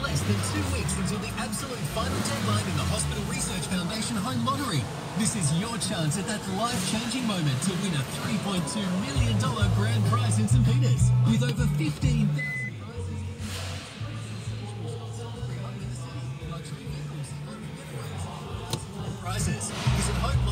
less than 2 weeks until the absolute final deadline in the Hospital Research Foundation Home Lottery. This is your chance at that life-changing moment to win a $3.2 million grand prize in St. Peters. With over 15,000 prizes. Visit Home